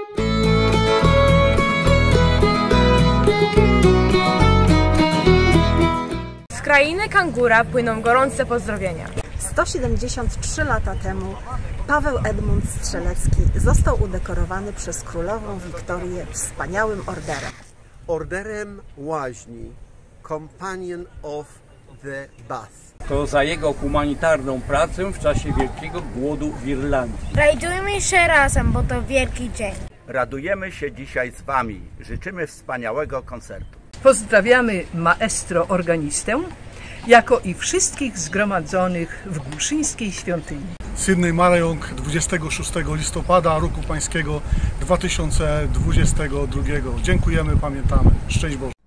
Z krainy Kangura płyną gorące pozdrowienia. 173 lata temu Paweł Edmund Strzelecki został udekorowany przez królową Wiktorię wspaniałym orderem. Orderem Łaźni, Companion of the Bath. To za jego humanitarną pracę w czasie Wielkiego Głodu w Irlandii. Rajdujmy się razem, bo to wielki dzień. Radujemy się dzisiaj z Wami. Życzymy wspaniałego koncertu. Pozdrawiamy maestro organistę, jako i wszystkich zgromadzonych w Głuszyńskiej świątyni. Sydney Marajong 26 listopada roku pańskiego 2022. Dziękujemy, pamiętamy. Szczęść Boże.